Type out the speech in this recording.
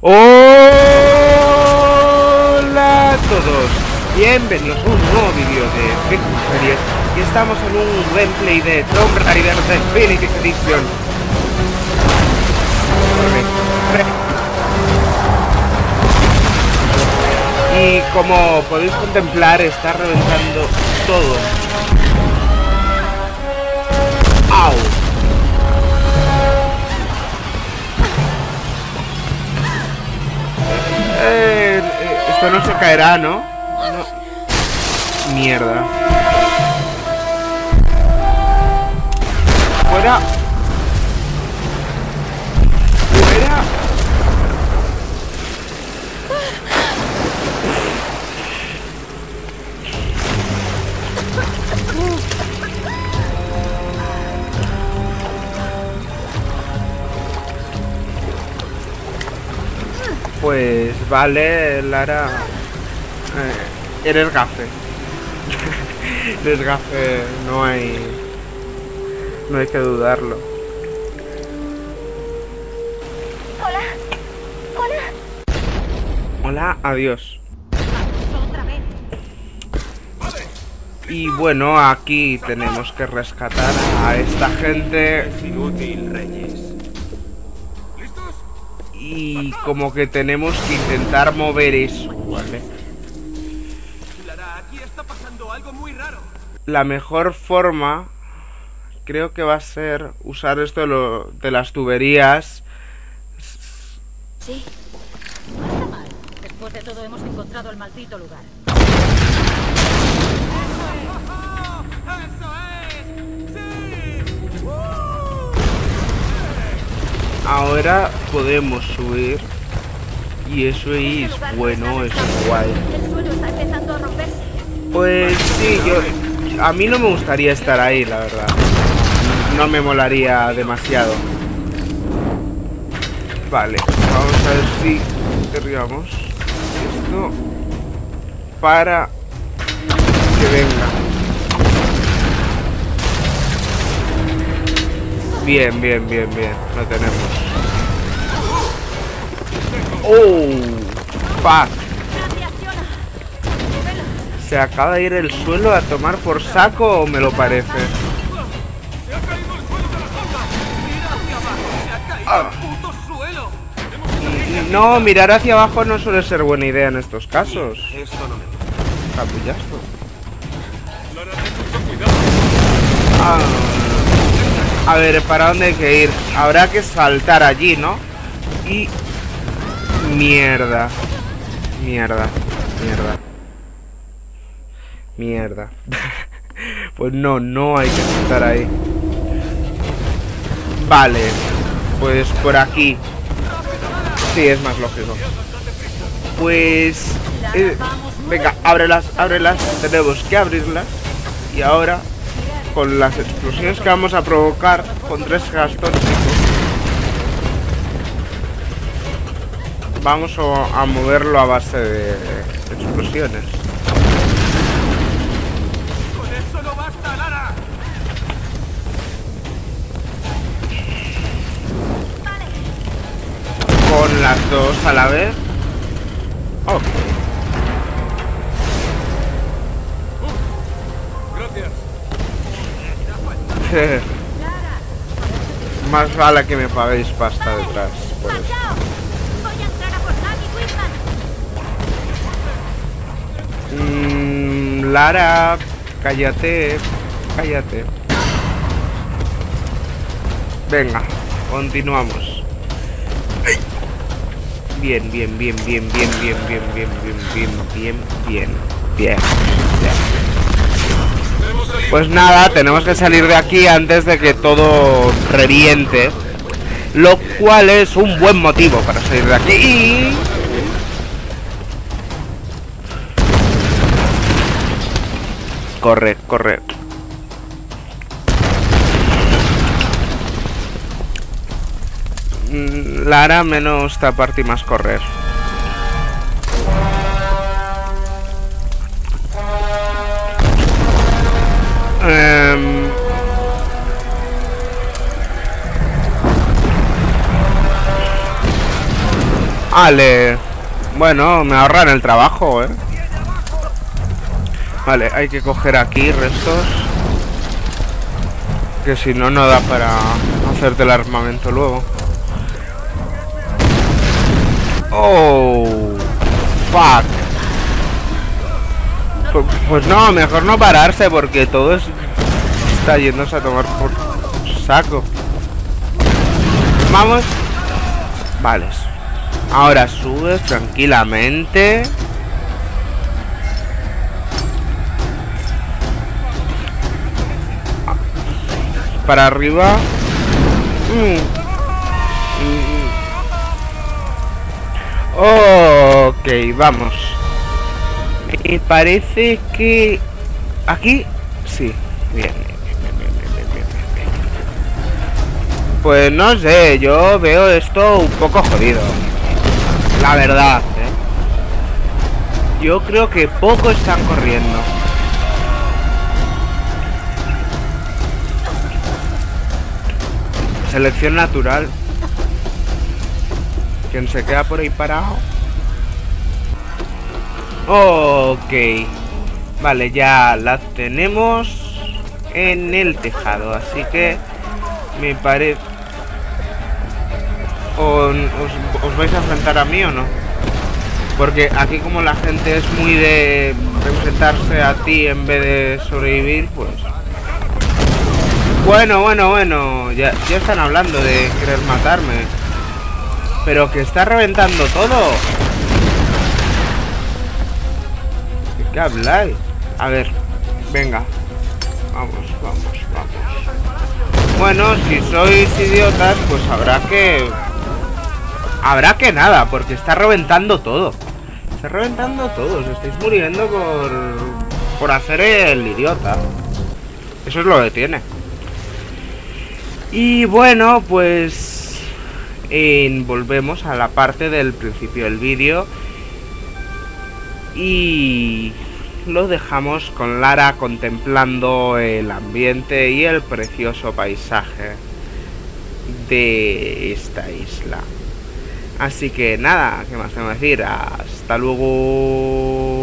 Hola a todos, bienvenidos a un nuevo vídeo de Ficus Series y estamos en un gameplay de Tomb Raider Definitive Edition. Y como podéis contemplar, está reventando todo. ¡Au! Esto no se caerá, ¿no? No. Mierda. Fuera. Fuera. Pues vale, Lara. Eres gafe. Eres gafe, no hay que dudarlo. Hola. Hola. Hola, adiós. Otra vez. Y bueno, aquí tenemos que rescatar a esta gente. Es inútil, Reyes. ¿Listos? Y como que tenemos que intentar mover eso, ¿vale? Lara, aquí está pasando algo muy raro. La mejor forma creo que va a ser usar esto de las tuberías. Sí. No está mal. Después de todo hemos encontrado el maldito lugar. ¡Eso es! ¡Sí! Ahora podemos subir. Y eso es bueno, es guay. El suelo está empezando a romperse. Pues sí, a mí no me gustaría estar ahí, la verdad. No me molaría demasiado. Vale, vamos a ver si derribamos esto para que venga. Bien, bien, bien, bien. Lo tenemos. ¡Oh! ¡Fuck! Gracias, Fiona. ¿Se acaba de ir el suelo a tomar por saco o me lo parece? ¡Se ha caído el suelo de la tumba! ¡Mira hacia abajo! ¡Se ha caído el puto suelo! No, mirar hacia abajo no suele ser buena idea en estos casos. Esto no me gusta. Capullazo. Lara, ten mucho cuidado. A ver, ¿para dónde hay que ir? Habrá que saltar allí, ¿no? Y... Mierda. Mierda. Mierda. Mierda. Pues no hay que saltar ahí. Vale. Pues por aquí. Sí, es más lógico. Pues... venga, ábrelas. Tenemos que abrirlas. Y ahora... con las explosiones que vamos a provocar con 3 gastones, vamos a moverlo a base de explosiones. ¡Con eso no basta, Lara! Con las dos a la vez. Ok. Gracias. Más vale que me paguéis pasta detrás. Por eso. ¡Chao! Voy a entrar a por Sam y Whitman. Lara, cállate. Cállate. Venga, continuamos. Bien. Pues nada, tenemos que salir de aquí antes de que todo reviente. Lo cual es un buen motivo para salir de aquí. Corre. Lara, menos taparte y más correr. Vale. Bueno, me ahorran el trabajo, Vale, hay que coger aquí restos. Que si no, no da para hacerte el armamento luego. Oh, fuck. Pues no, mejor no pararse porque todo está yéndose a tomar por saco. Vamos. Vale. Ahora subes tranquilamente. Para arriba. Ok, vamos. Me parece que... ¿Aquí? Sí. Bien. Pues no sé, yo veo esto un poco jodido. La verdad, Yo creo que poco están corriendo. Selección natural. ¿Quién se queda por ahí parado? Ok. Vale, ya la tenemos en el tejado, así que me parece... ¿Os vais a enfrentar a mí o no? Porque aquí como la gente es muy de enfrentarse a ti en vez de sobrevivir, pues... Bueno, ya están hablando de querer matarme. Pero que está reventando todo. ¿De qué habláis? A ver, venga. Vamos. Bueno, si sois idiotas, pues habrá que nada, porque está reventando todo. Está reventando todo, os estáis muriendo por hacer el idiota. Eso es lo que tiene. Y bueno, pues volvemos a la parte del principio del vídeo. Y lo dejamos con Lara contemplando el ambiente y el precioso paisaje de esta isla. Así que nada, ¿qué más tengo que decir? Hasta luego.